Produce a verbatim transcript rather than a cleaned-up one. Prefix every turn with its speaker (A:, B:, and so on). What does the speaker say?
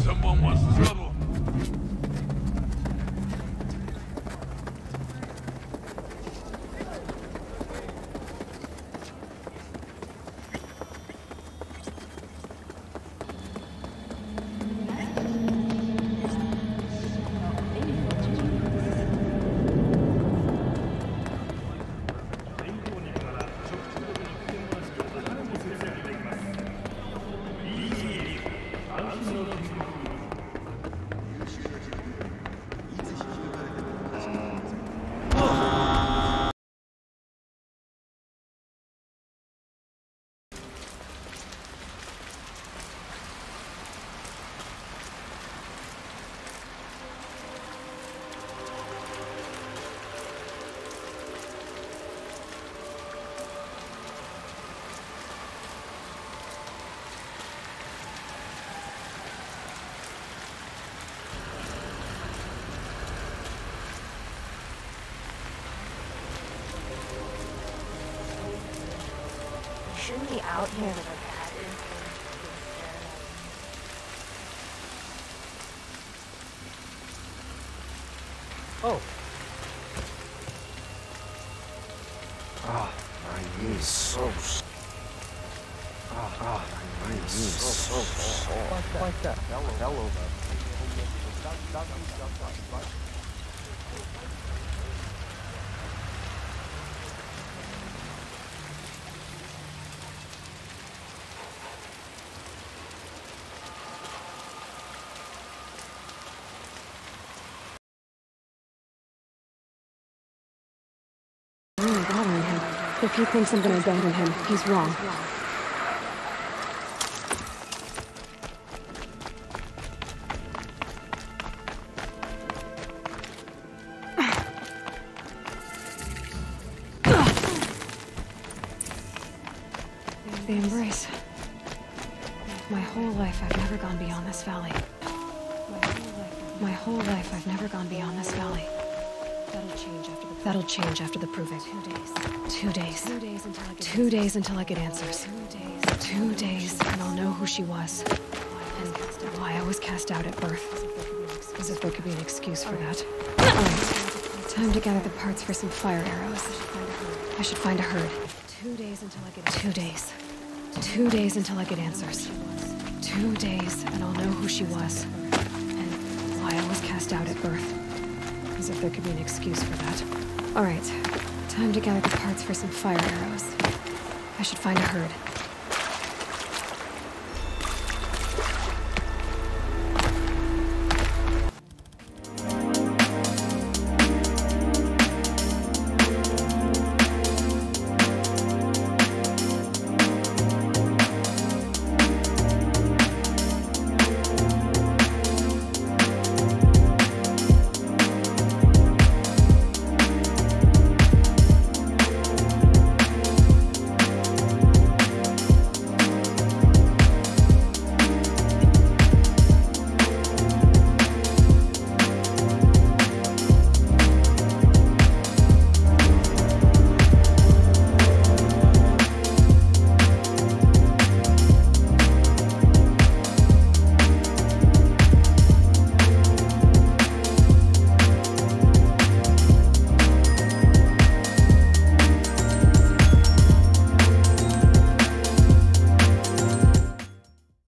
A: Someone wants trouble.
B: Shouldn't be out here with a bad
C: Oh. Ah, my knees so s- Ah, ah, my knees so sore. Like that. Like that. Hello, hello,
D: Really bothering him. If he thinks I'm gonna abandon him, he's wrong. The embrace. My whole life I've never gone beyond this valley. My whole life I've never gone beyond this valley. That'll change after the That'll change after the proving. Two days. Two days. Two days until I get Two days until I get answers. Two days. Two days, and I'll know who she was. And why I was cast out at birth. As if there could be an excuse for that. Alright. Time to gather the parts for some fire arrows. I should find a herd. Two days until I get Two days. Two days until I get answers. Two days, and I'll know who she was. And why I was cast out at birth. As if there could be an excuse for that. Alright, time to gather the parts for some fire arrows. I should find a herd.